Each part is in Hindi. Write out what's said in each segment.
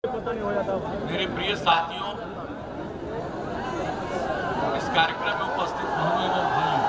मेरे प्रिय साथियों, इस कार्यक्रम में उपस्थित बहनों एवं भाइयों,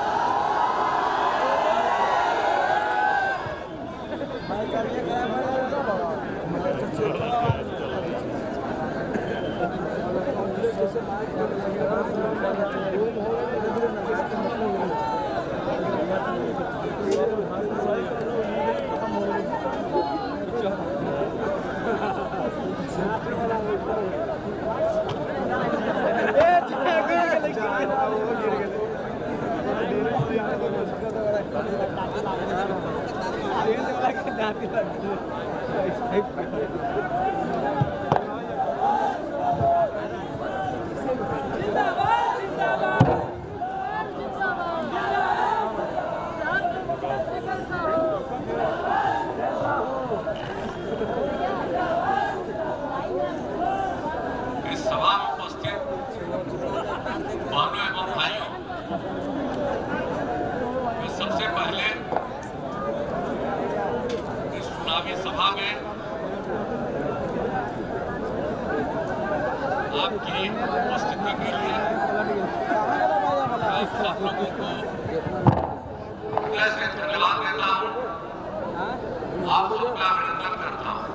इस सभा में उपस्थित बहनों एवं भाइयों, मैं सबसे पहले इस चुनावी सभा में आपकी उपस्थिति के लिए आप सब लोगों को हृदय से धन्यवाद देता हूँ, आप सबका अभिनंदन करता हूँ।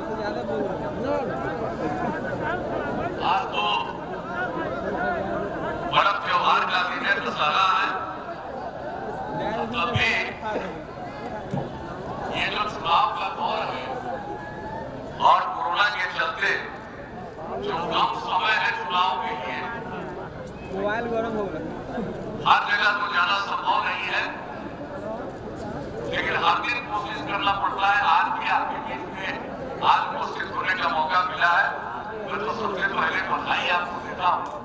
आज तो बड़ा त्योहार का दिन है, दशहरा है। तभी ये जो चुनाव का दौर है और कोरोना के चलते जो कम समय है चुनाव के लिए, मोबाइल गरम हो गया, हर जगह तो जाना संभव नहीं है, लेकिन हर दिन कोशिश करना पड़ता है। आज भी आपके बीच में आज उपस्थित होने का मौका मिला है, मैं तो सबसे पहले बधाई आपको देता हूँ।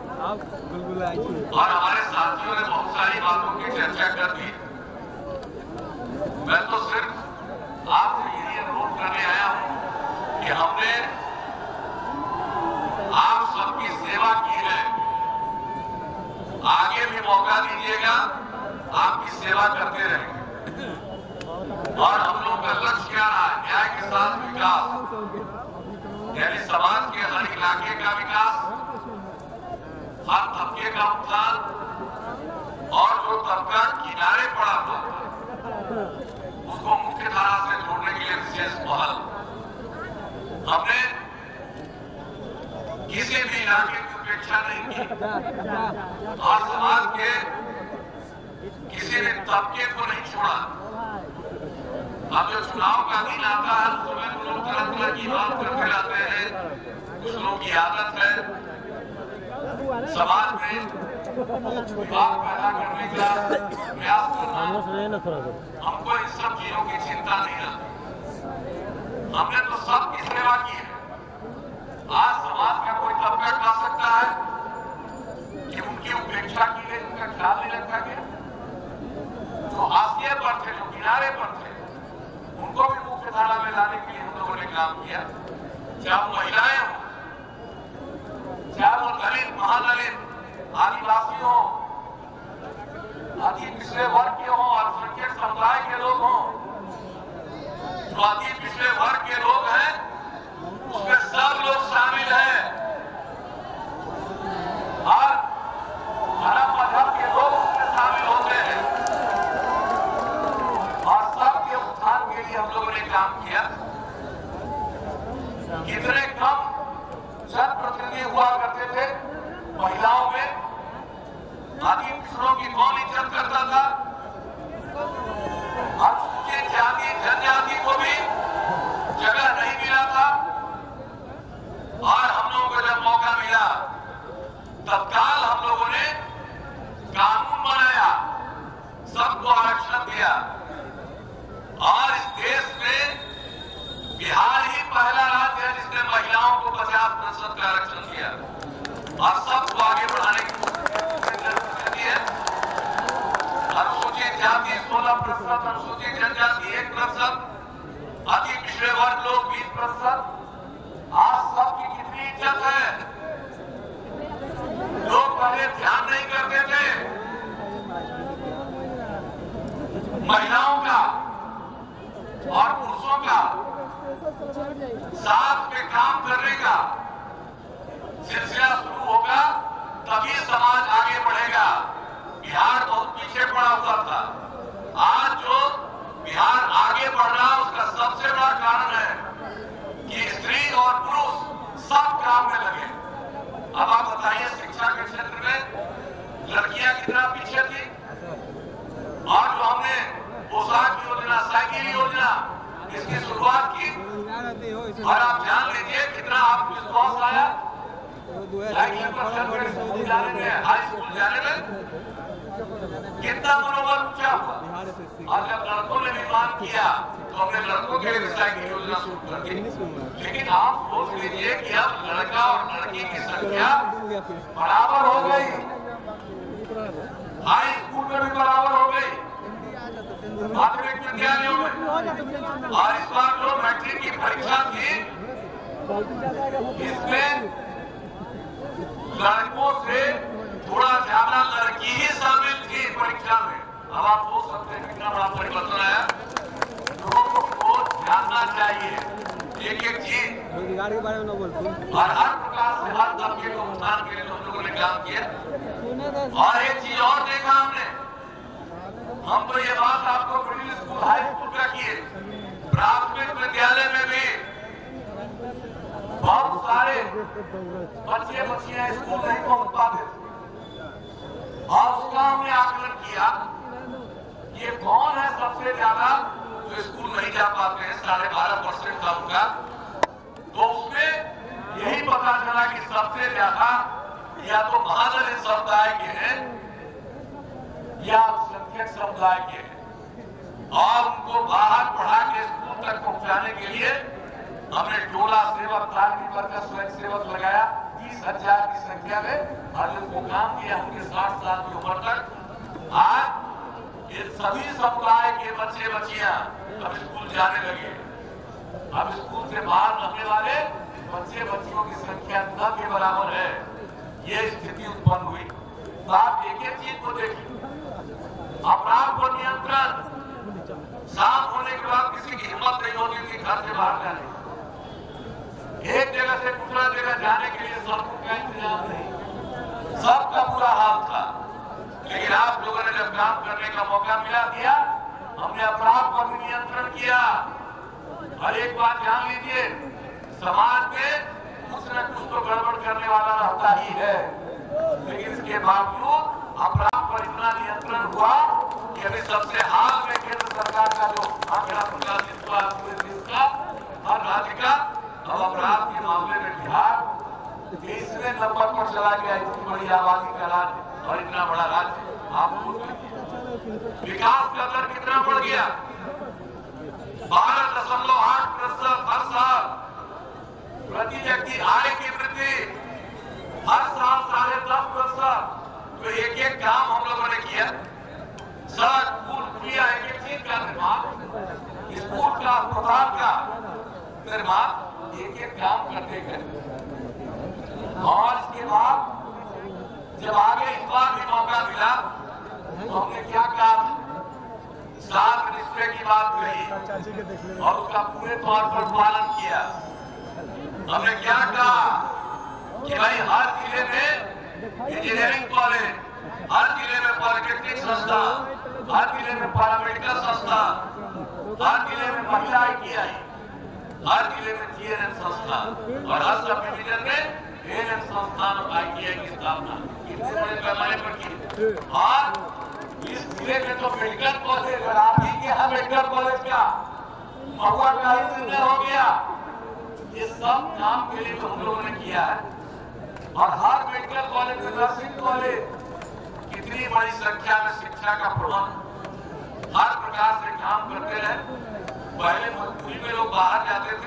और हमारे साथियों ने बहुत सारी बातों की चर्चा कर दी। मैं तो सिर्फ आपसे यही अनुरोध करने आया हूँ कि हमने आप सबकी सेवा की है, आगे भी मौका दीजिएगा, आपकी सेवा करते रहेंगे। और हम लोग का लक्ष्य क्या रहा है? न्याय के साथ विकास, यानी समाज के हर इलाके का विकास, हर तबके का उत्थान, और जो तबका किनारे पड़ा था उसको मुख्य धारा से जोड़ने के लिए विशेष पहल। हमने किसी भी इलाके की उपेक्षा नहीं की और समाज के किसी भी तबके को नहीं छोड़ा। अब जो चुनाव का दिन आता है उस समय लोग तरह तरह की बात करते रहते हैं। कुछ लोगों की आदत है समाज में विवाद पैदा करने का प्रयास करना। हमको इन सब चीजों की चिंता नहीं रहती। हमने तो सबकी सेवा की है। आज समाज का कोई तबका कह सकता है कि उनकी उपेक्षा की गई, उनका ख्याल नहीं रखा गया। जो हाशिए पर थे, जो किनारे पर थे, उनको भी मुख्य धारा में लाने के लिए हम लोगों ने काम किया। चाहे महिलाएं हो, चाहे वो दलित, महादलित, आदिवासी हो, अति पिछड़े वर्ग के हो, अल्पसंख्यक समुदाय के लोग हो, जो अति पिछड़े वर्ग के लोग हैं उसमें सब लोग शामिल हैं। और धर्म मजहब के लोग उसमें शामिल होते हैं और सबके उत्थान के लिए हम लोगों ने काम किया। कितने कम जनप्रतिनिधि हुआ करते थे महिलाओं में, अति पिछड़ों की कौन इज्जत करता था? अनुसूचित जाति जनजाति को भी जगह नहीं मिला था। और हम लोगों को जब मौका मिला तत्काल हम लोगों ने कानून बनाया, सबको आरक्षण दिया। और इस देश में बिहार ही पहला राज्य है जिसने महिलाओं को 50% का आरक्षण दिया और सबको आगे बढ़ाने की जरूरत है। अनुसूचित जाति 16%, अनुसूचित जनजाति 1%, अति पिछड़े वर्ग लोग 20%। आज सबकी कितनी इज्जत है? लोग पहले ध्यान नहीं करते थे महिलाओं का और पुरुषों का साथ में काम करने का। और आप जान लीजिए कितना आपको विश्वास आया हाई स्कूल जाने में, कितना मनोबल ऊंचा हुआ। और जब लड़कों ने निर्माण किया तो हमने लड़कों के लिए साइकिल योजना शुरू कर दी। लेकिन आप सोच लीजिए कि अब लड़का और लड़की की संख्या बराबर हो गई, हाई स्कूल में भी बराबर हो गई, माध्यमिक विद्यालयों में। और इस बार जो मैट्रिक की परीक्षा थी इसमें लड़कों से थोड़ा ज्यादा लड़की ही शामिल थी परीक्षा में। अब आप सोच सकते हैं कितना बड़ा परिवर्तन आया। लोगों को जानना चाहिए एक एक चीज रोजगार के बारे में न बोलते, और हर प्रकार से हर तबके को उत्थान के लिए हम लोगों ने काम किया। और एक चीज और देखा हमने, हम तो ये बात आपको मिडिल स्कूल हाई स्कूल का किए, प्राथमिक विद्यालय में भी बहुत सारे बच्चे बच्चियां स्कूल नहीं पहुंच पाते। और उसका हमने आकलन किया ये कौन है सबसे ज्यादा जो स्कूल नहीं जा पाते हैं, 12.5% था उनका। तो उसमें यही पता चला कि सबसे ज्यादा या तो महाजन समुदाय के हैं या अल्पसंख्यक समुदाय के हैं। और उनको बाहर पढ़ा के स्कूल तक पहुंचाने के लिए हमने टोला सेवक, तालीमी वर्कर, स्वयं सेवक लगाया 30,000 की संख्या में, और जिनको काम किया उनके 60 साल की उम्र तक। आज ये सभी समुदाय के बच्चे बच्चियां अब स्कूल जाने लगे। अब स्कूल से बाहर रहने वाले बच्चे बच्चियों की संख्या न के बराबर है। ये स्थिति उत्पन्न हुई। तो आप एक एक चीज को देखिए, अपराध पर नियंत्रण, शाम होने के बाद किसी की हिम्मत नहीं होती थी घर से बाहर जाने, एक जगह से दूसरा जगह जाने के लिए सड़कों का इंतजाम नहीं, सबका बुरा हाल था। लेकिन आप लोगों ने जब काम करने का मौका मिला दिया, हमने अपराध पर भी नियंत्रण किया। और एक बात जान लीजिए, समाज में कुछ न कुछ तो गड़बड़ करने वाला रहता ही है, लेकिन इसके बावजूद अपराध पर इतना नियंत्रण हुआ कि अभी सबसे हाल में केंद्र सरकार का जो आंकड़ा प्रकाशित हुआ पूरे देश का, हर राज्य का, अब अपराध के मामले में बिहार 20वें नंबर पर चला गया। इतनी बड़ी आबादी का राज्य और इतना बड़ा राज्य, आप विकास का दर कितना बढ़ गया, 12.8% हर साल। प्रति व्यक्ति आय की वृद्धि हर साल 10.5%। तो एक एक काम हम लोगों ने किया, सड़क, पुल, पुलिया, एक एक चीज का निर्माण, स्कूल का, अस्पताल का निर्माण, एक एक काम करते गए। और इसके बाद जब आगे इस बार भी मौका मिला तो हमने क्या कहा, सात रिश्ते की बात कही और उसका पूरे तौर पर पालन किया। हमने क्या कहा कि भाई हर जिले में इंजीनियरिंग कॉलेज, हर जिले में पॉलिटेक्निक संस्था, हर जिले में पैरामेडिकल संस्था, हर जिले में महिला ITI, हर जिले में GNM संस्था और हर सब डिवीजन में ANM संस्थान और ITI की स्थापना कितने बड़े पैमाने पर की। और इस जिले में तो मेडिकल कॉलेज, आप ही के यहाँ मेडिकल कॉलेज का महुआ का ही निर्णय हो गया। ये सब काम के लिए तो हम लोगों ने किया है। और हर मेडिकल कॉलेज में नर्सिंग कॉलेज, कितनी बड़ी संख्या में शिक्षा का प्रबंध, हर प्रकार से काम करते रहे। पहले मजबूरी में लोग बाहर जाते थे,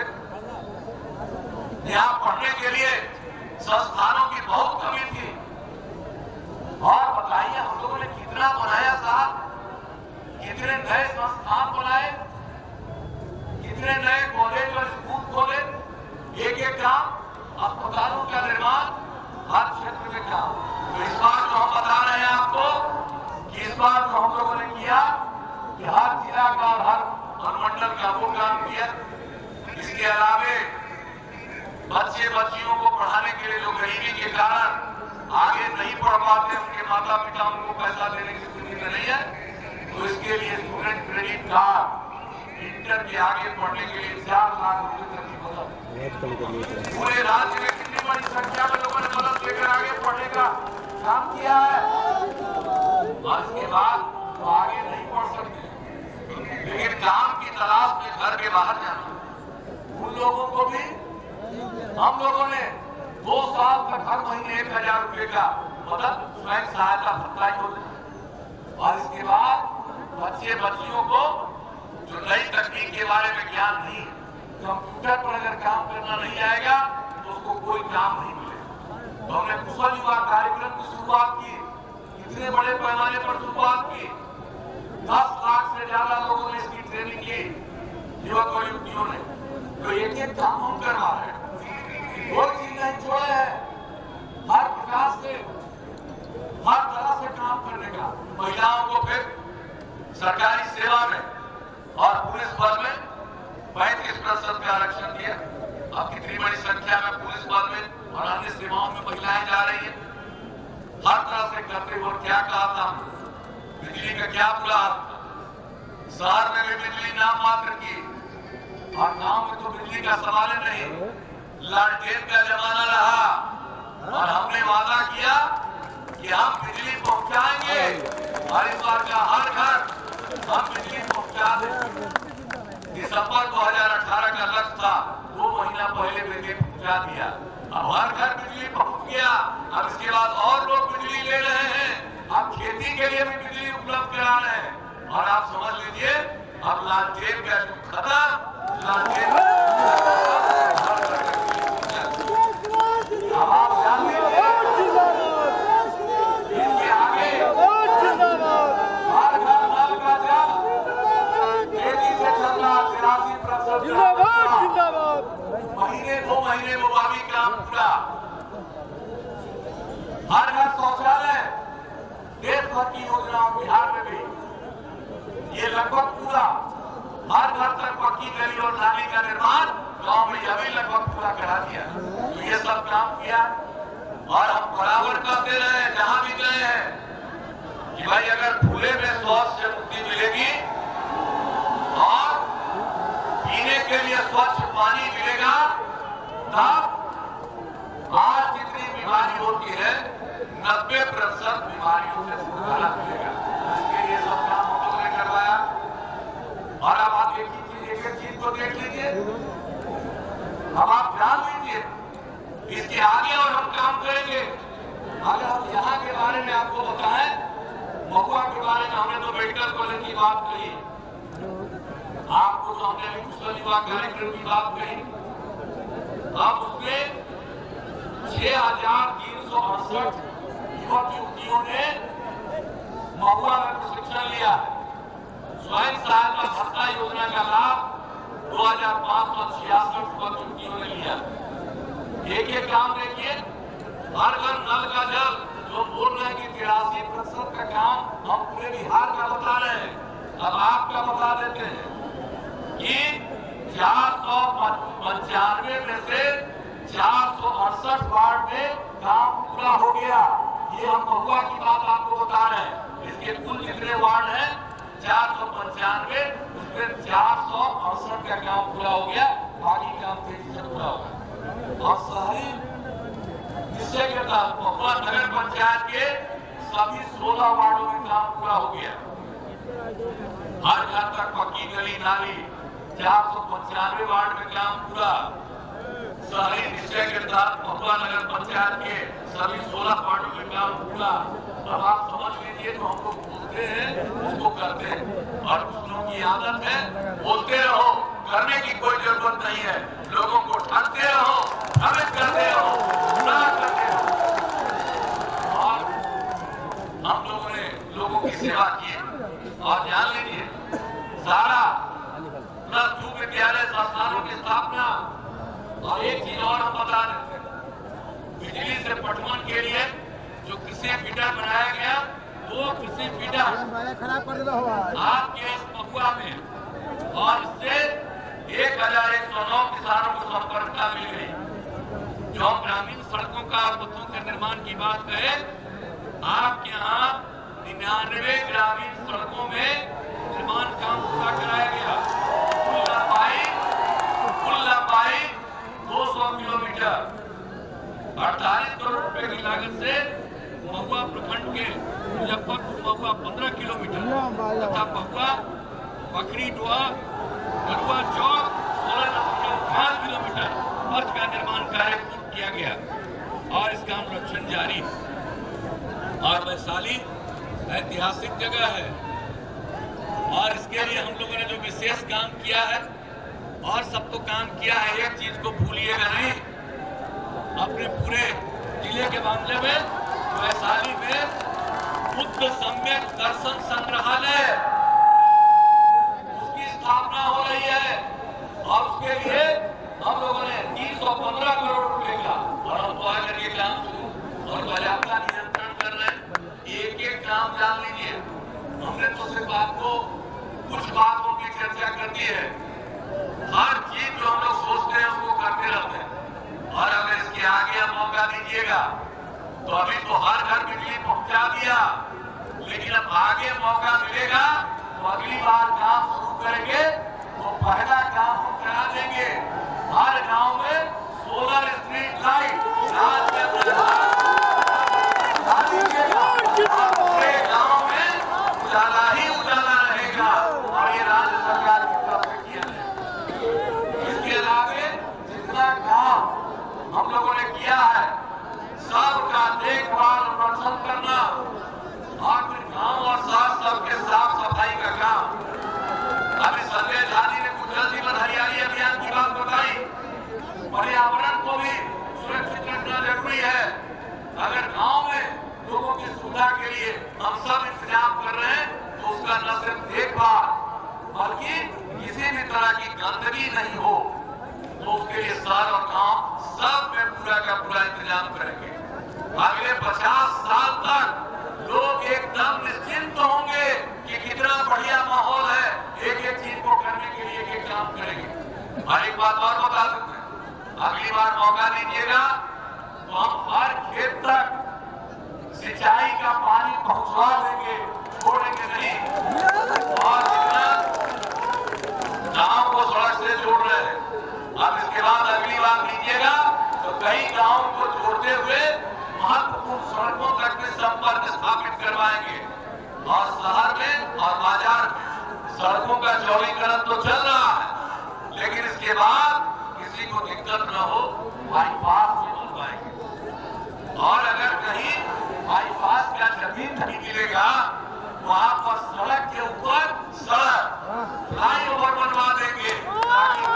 यहाँ पढ़ने के लिए संस्थानों की बहुत कमी थी। और बताइए हम लोगों ने कितना बनाया साहब, कितने नए संस्थान बनाए, कितने नए कॉलेज और स्कूल खोले, एक एक काम, अस्पतालों का निर्माण, हर क्षेत्र में काम। तो इस बार जो हम बता रहे हैं आपको कि इस बार जो हम लोगों ने किया कि हर जिला का और हर अनुमंडल का वो काम किया। इसके अलावे बच्चे बच्चियों को पढ़ाने के लिए जो गरीबी के कारण आगे नहीं पढ़ पाते, उनके माता पिता उनको पैसा देने की स्थिति में नहीं है, तो इसके लिए स्टूडेंट क्रेडिट कार्ड, इंटर के आगे पढ़ने के लिए 4 लाख रुपए तक की मदद। पूरे राज्य में कितनी बड़ी संख्या में लोगों ने मदद लेकर आगे पढ़ने का काम किया है। और इसके बाद तो आगे नहीं पढ़ सकते, लेकिन काम की तलाश में घर के बाहर जाना, उन लोगों को भी हम लोगों ने 2 साल तक हर महीने 1000 रुपए का मतलब स्वयं सहायता भत्ता योजना, और इसके बाद बच्चे बच्चियों को जो नई तकनीक के बारे में ज्ञान नहीं है, कंप्यूटर पर अगर काम करना नहीं आएगा तो उसको कोई काम नहीं मिलेगा। तो हमने कुशल युवा कार्यक्रम की शुरुआत की, इतने बड़े पैमाने पर शुरुआत की, 10 लाख से ज्यादा लोगों ने इसकी ट्रेनिंग की, युवक और युवतियों ने। तो एक काम हम करवा रहे हैं, कोई चीज नहीं छोड़े हैं, हर प्रकार से हर तरह से काम करने का। महिलाओं को फिर सरकारी सेवा में और पुलिस बल में 35% का आरक्षण दिया। अब कितनी बड़ी संख्या में पुलिस बल में और अन्य सेवाओं में महिलाएं जा रही है, हर तरह से करते हुए। क्या कहा था, बिजली का क्या बुरा हाल था, शहर में भी बिजली नाम मात्र की, और गांव में तो बिजली का सवाल ही नहीं, लालटेन का जमाना रहा, और हमने वादा किया कि हम बिजली पहुंचाएंगे, और इस बार का हर घर हम बिजली पहुंचा देंगे। दिसंबर 2018 का लक्ष्य था, 2 महीना पहले बिजली पहुंचा दिया, अब हर घर बिजली पहुंच गया। अब इसके बाद और लोग बिजली ले रहे हैं, अब खेती के लिए भी बिजली उपलब्ध करा रहे हैं, और आप समझ लीजिए अब लालटेन का युग खत्म, लालटेन आप जान लीजिए इसके आगे हर घर नल का जल तेजी से चल रहा, 83% महीने 2 महीने मुबावी काम पूरा, हर घर शौचालय, देश भर की योजनाओं बिहार में भी ये लगभग पूरा, हर घर तक पक्की गली और नाली का निर्माण गांव में अभी लगभग पूरा करा दिया। तो ये सब काम किया, और हम बराबर करते रहे जहां भी गए हैं कि भाई अगर खुले में शौच से मुक्ति मिलेगी और पीने के लिए स्वच्छ पानी मिलेगा, तब आज जितनी बीमारी होती है 90% बीमारियों से छुटकारा मिलेगा। इसके लिए सब काम हम लोगों ने करवाया। और अब आप एक चीज को देख लीजिए, अब आप जान लीजिए इसके आगे और हम काम करेंगे। अगर हम यहाँ के बारे में आपको बताएं, महुआ के बारे में हमने तो मेडिकल कॉलेज की बात कही, आपको जो हमने अभी कुशल युवा कार्यक्रम की बात कही, अब उसमें 6368 युवक युवतियों ने महुआ में प्रशिक्षण लिया। स्वयं सहायता भत्ता योजना का लाभ 2566 युवक युवतियों ने लिया। एक काम देखिए, हर घर नल का जल जो बोल रहे हैं कि 83% का काम हम पूरे बिहार का बता रहे हैं, अब आपका बता देते हैं कि 495 में से 468 वार्ड में काम पूरा हो गया। ये हम महुआ की बात आपको बता रहे हैं। इसके कुल जितने वार्ड हैं 495, उसमें 468 का काम पूरा हो गया, बाकी काम तेजी से पूरा होगा। और शहरी निश्चय के तहत महुआ नगर पंचायत के सभी 16 वार्डों में काम पूरा हो गया। हर घर तक पक्की गली नाली, 495 वार्ड में काम पूरा। शहरी निश्चय के तहत महुआ नगर पंचायत के सभी 16 वार्डों में काम पूरा। अब आप समझ लीजिए, तो हम लोग बोलते हैं उसको करते हैं, और कुछ लोगों की आदत है बोलते रहो, करने की कोई जरूरत नहीं है। लोगों को ठगते रहो, भ्रमित करते रहो, गुमराह करते रहो। और हम लोगों ने लोगों की सेवा की, और जान लीजिए सारा +2 विद्यालय संस्थानों की स्थापना। और एक चीज और हम बता देते हैं, बिजली से पटवन के लिए जो कृषि फीडर बनाया गया, वो कृषि फीडर आपके इस महुआ में, और इससे 1109 किसानों को संपर्कता मिल गई। जो हम ग्रामीण सड़कों का पथों के निर्माण की बात करें, आपके यहाँ 99 ग्रामीण सड़कों में निर्माण काम पूरा कराया गया। कुल लंबाई 200 किलोमीटर, 48 करोड़ रुपए की लागत से महुआ प्रखंड के मुजफ्फरपुर महुआ 15 किलोमीटर तथा महुआ पकड़ी डोहा गरुआ चौक 16.5 किलोमीटर फर्श का निर्माण कार्य पूर्ण किया गया और इसका अनुरक्षण जारी। और वैशाली ऐतिहासिक जगह है और इसके लिए हम लोगों ने जो विशेष काम किया है और सब तो काम किया है, एक चीज को भूलिएगा नहीं, अपने पूरे जिले के मामले में वैशाली में बुद्ध सम्यक दर्शन संग्रहालय उसकी स्थापना हो रही है और उसके लिए हम लोगों ने 315 करोड़ रुपए का और हम तो आकर ये काम शुरू और बाजाबता नियंत्रण कर रहे हैं। एक एक काम जान लीजिए, हमने तो सिर्फ आपको कुछ बातों की चर्चा कर दी है। हर चीज जो हम लोग सोचते हैं उसको करते रहते हैं और अगर इसके आगे हम मौका दीजिएगा तो अभी तो हर घर बिजली पहुंचा दिया, लेकिन अब आगे मौका मिलेगा तो अगली बार काम शुरू करेंगे तो पहला काम हम करा देंगे। हर गांव में सोलर स्ट्रीट लाइट पूरे गांव में उजाला ही उजाला रहेगा और ये राज्य सरकार की तरफ से किया है। इसके अलावा जितना काम हम लोगों ने किया है सबका देखभाल और रक्षण करना और फिर गांव और शहर सबके साफ सफाई का काम। अभी संजय झा जी ने कुछ जल जीवन हरियाली अभियान की बात बताई। पर्यावरण को भी सुरक्षित रखना जरूरी है। अगर गांव में लोगों की सुविधा के लिए हम सब इंतजाम कर रहे हैं तो उसका न सिर्फ देखभाल बल्कि किसी भी तरह की गंदगी नहीं हो तो उसके लिए शहर और गांव सब में पूरा का पूरा इंतजाम करेंगे। अगले 50 साल तक लोग एकदम निश्चिंत होंगे कि कितना बढ़िया माहौल है, एक एक चीज को करने के लिए एक काम करेंगे। और एक बात और बता सकते हैं, अगली बार मौका दीजिएगा तो हम हर खेत तक सिंचाई का पानी पहुंचवा देंगे, छोड़ेंगे नहीं। और जितना गांव को सड़क से जोड़ रहे हैं, अब इसके बाद अगली बार लीजिएगा तो कई गांव को जोड़ते हुए महत्वपूर्ण सड़कों तक भी संपर्क स्थापित करवाएंगे और शहर में और बाजार में सड़कों का चौड़ीकरण तो चल रहा है, लेकिन इसके बाद किसी को दिक्कत न हो बाईपास भी बनवाएंगे। और अगर कहीं बाईपास का जमीन नहीं मिलेगा वहां पर सड़क के ऊपर सड़क फ्लाईओवर बनवा देंगे ताकि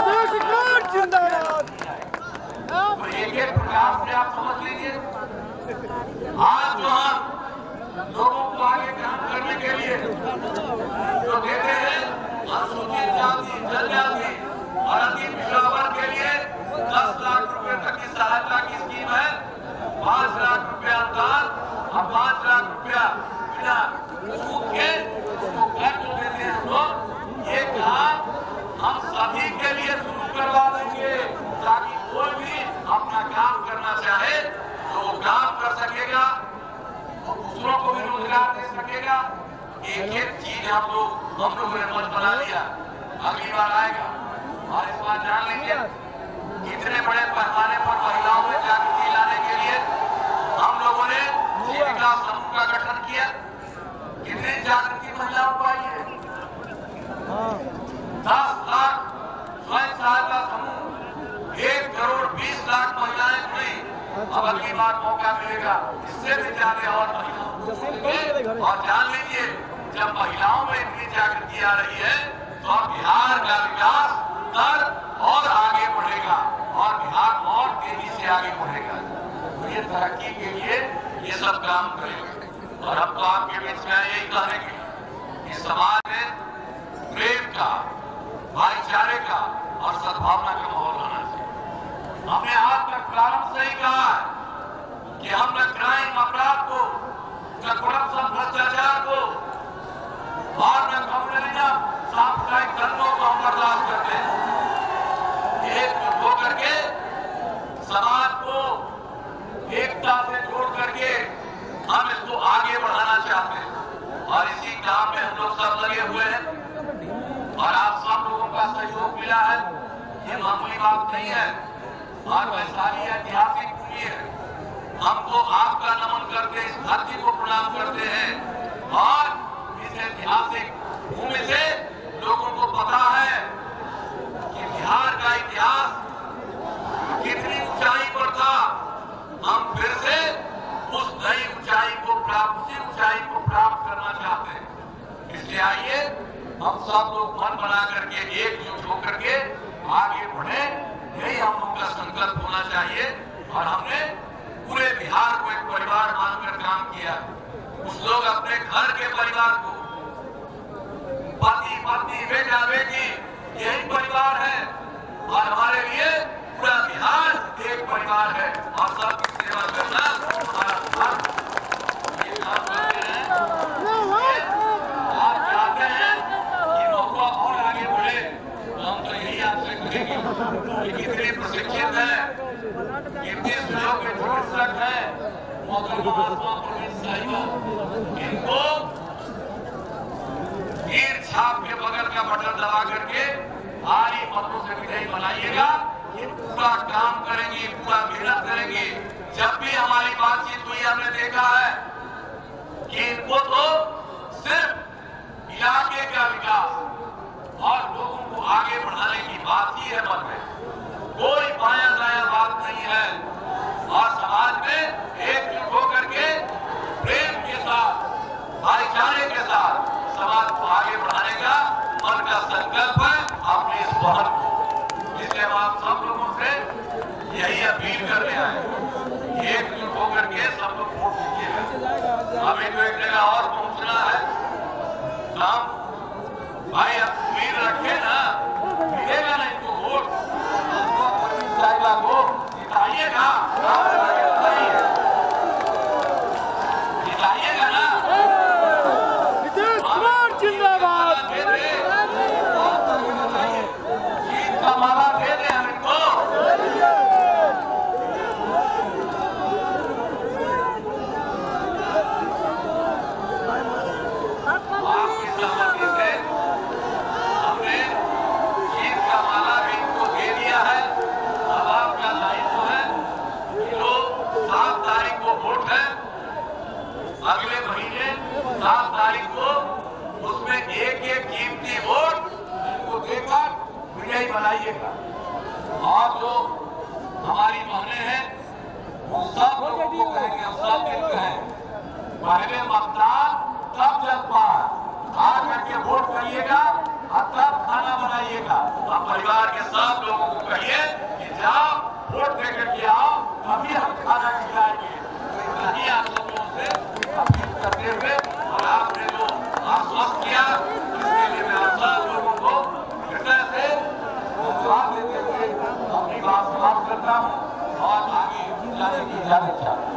तो एक एक प्रकार से आप समझ लीजिए। आज जो हम लोगों को आगे काम करने के लिए जो देते हैं अनुसूचित जाति जनजाति और अति पिछड़ा वर्ग के लिए 10 लाख रुपए तक की सहायता की स्कीम है। 5 लाख रुपया अनुदान और 5 लाख रुपया बिना सूद के उसको कर्ज देते हैं हम लोग। ये काम हम सभी के लिए शुरू करवा देंगे ताकि कोई भी अपना काम करना चाहे तो वो काम कर सकेगा और दूसरों को भी रोजगार दे सकेगा। एक एक चीज हम लोगों ने मन बना लिया, अगली बार आएगा। और इस बार जान लीजिए इतने बड़े पैमाने पर महिलाओं में जागृति लाने के लिए हम लोगों ने जीविका समूह का गठन किया। कितनी जागृति महिलाओं को आई है? 10 लाख स्वयं सहायता समूह, 1 करोड़ 20 लाख महिलाएं जुड़ी। अब अगली बार मौका मिलेगा इससे भी ज्यादा और महिलाओं और जान लीजिए जब महिलाओं में इतनी जागृति आ रही है तो अब बिहार का विकास दर और आगे बढ़ेगा और बिहार और तेजी से आगे बढ़ेगा। तो ये तरक्की के लिए ये सब काम करेंगे। और अब तो आपके बीच में यही कहेंगे कि समाज में प्रेम का, भाईचारे का और सद्भावना का माहौल होना चाहिए। हमने आज तक प्रारंभ से ही कहा है कि हम न क्राइम अपराध को, न करप्शन भ्रष्टाचार को और न कम्युनलिज्म सांप्रदायिक दंगों को हम बर्दाश्त करते हैं। एकजुट होकर के समाज को एकता से जोड़ करके हम इसको आगे बढ़ाना चाहते हैं और इसी काम में हम लोग सब लगे हुए हैं और आप सब लोगों का सहयोग मिला है, ये मामूली बात नहीं है। और वैशाली ऐतिहासिक भूमि है, हम तो आपका नमन करते इस धरती को प्रणाम करते हैं और इस ऐतिहासिक भूमि से लोगों को पता है कि बिहार का इतिहास हमने पूरे बिहार को एक परिवार मानकर काम किया। कुछ लोग अपने घर के परिवार को, पति पत्नी बेटा बेटी यही परिवार है, और हमारे लिए पूरा बिहार एक परिवार है और सबकी सेवा करना हमारा धर्म। ये काम करते हैं, आप चाहते हैं कि महुआ और आगे बढ़े, तो हम तो यही आपसे कहेंगे कि कितने प्रशिक्षित है, कितने सुयोग के चिकित्सक है, इनको तीर छाप के बगल का बटन दबा करके भारी मतों से विजयी बनाइएगा। ये पूरा काम करेंगे, पूरा मेहनत करेंगे। जब भी हमारी बातचीत हुई हमने देखा है कि इनको तो सिर्फ इलाके का विकास और लोगों को आगे बढ़ाने की बात ही है मन में, कोई बाया दाया बात नहीं है। और समाज में एकजुट होकर के प्रेम के साथ, भाईचारे के साथ समाज को आगे बढ़ाने का मन का संकल्प है अपने इस पहल को। इसलिए हम आप सब लोगों से यही अपील करने आए, एकजुट होकर के सब लोग वोट दीजिएगा। हमें तो एक जगह और पहुंचना है, हम भाई अब उम्मीद रखे ना, मिलेगा ना इनको वोट, को जिताइएगा, जिताइएगा ना। जिंदाबाद। जीत का माला दे दे हम इनको। आपकी सहमति से हमने जीत का माला भी इनको दे दिया है। अब आपका दायित्व है कि जो 7 तारीख को वोट है, अगले महीने 7 तारीख को उसमें एक एक कीमती वोट इनको देकर विजयी बनाइएगा। और जो हमारी बहनें हैं वो सब लोगों को कहेंगे, हम सब मिलकर हैं, पहले मतदान तब जनता आ करके वोट करिएगा और तब खाना बनाइएगा। अब परिवार के सब लोगों को कहिए कि जाओ वोट देकर के आओ, तभी हम खाना खिलाएंगे। तो नहीं आप लोगों से अपील करते हुए और आपने जो आश्वस्त किया इसके लिए मैं आप सब लोगों को हृदय से धन्यवाद देते हुए अपनी बात समाप्त करता हूँ और आगे जाने की इजाजत चाहता हूँ।